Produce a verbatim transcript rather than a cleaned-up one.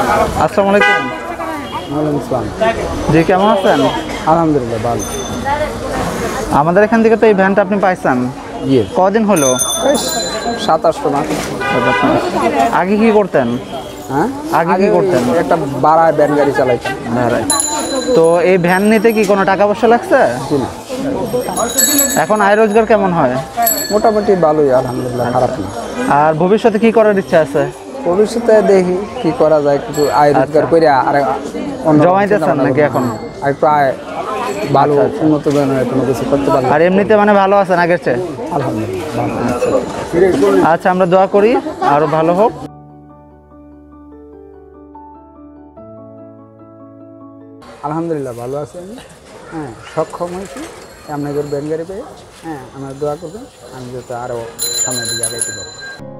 আসসালামু আলাইকুম। ওয়ালাইকুম আসসালাম। জি, কেমন আছেন? আলহামদুলিল্লাহ ভালো। আমাদের এখান থেকে তো এই ভ্যানটা আপনি পাইছেন, জি কদিন হলো? সাত আটশো মাস। আগে কি করতেন? হ্যাঁ, আগে কি করতেন? একটা বাড়ায় ভ্যান গাড়ি চালাইতাম। তো এই ভ্যান নিতে কি কোনো টাকা পয়সা লাগছে? জি না, এখন আয় রোজগার কেমন হয়? মোটামুটি ভালোই আলহামদুলিল্লাহ, খারাপ না। আর ভবিষ্যতে কি করার ইচ্ছা আছে? ভবিষ্যতে দেখি কি করা যায়, কিছু আয় রোজগার করে আর জমাইতেছেন নাকি এখন? আর একটু আয় ভালো উন্নত ধরনের কোনো কিছু করতে পারলে। আর এমনিতে মানে ভালো আছেন আগের চেয়ে? আলহামদুলিল্লাহ ভালো। আচ্ছা, আমরা দোয়া করি আরো ভালো হোক। আলহামদুলিল্লাহ ভালো আছি আমি। হ্যাঁ, সক্ষম হয়েছি আপনাদের ব্যান গাড়ি পেয়ে। হ্যাঁ, আমরা দোয়া করবেন আমি যাতে আরও সামনের দিকে আগাইতে পারি।